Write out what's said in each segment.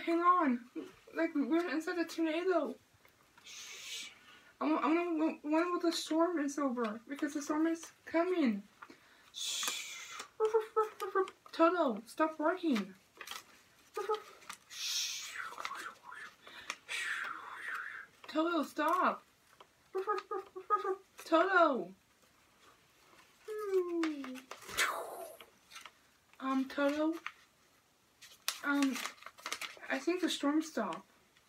hang on. Like, we're inside a tornado. Shh. I wonder what the storm is over. Because the storm is coming. Shh. Toto, stop barking. Toto, stop. Toto. Toto. I think the storm stopped.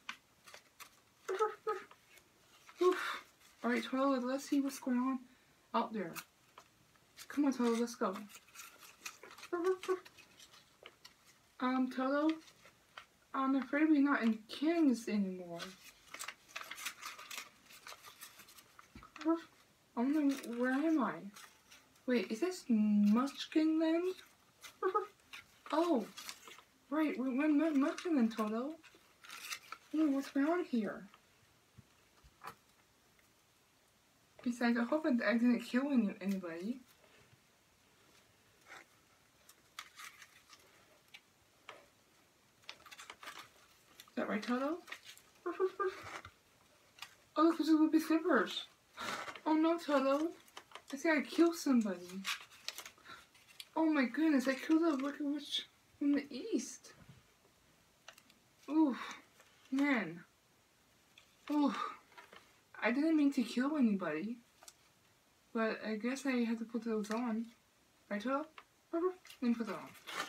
Alright, Toto, let's see what's going on out there. Come on, Toto, let's go. Toto, I'm afraid we're not in Kansas anymore. I wonder, where am I? Wait, is this Munchkin Land? Oh, right, we're in Munchkin Land, Toto. Oh, what's going on here? Besides, I hope I didn't kill anybody. Is that right, Toto? Oh, look, those are Loopy Slippers. Oh no, Toto. I think I killed somebody. Oh my goodness, I killed a Wicked Witch from the east. Oof, man. Oof. I didn't mean to kill anybody. But I guess I had to put those on. Right, Toto? Let me put that on.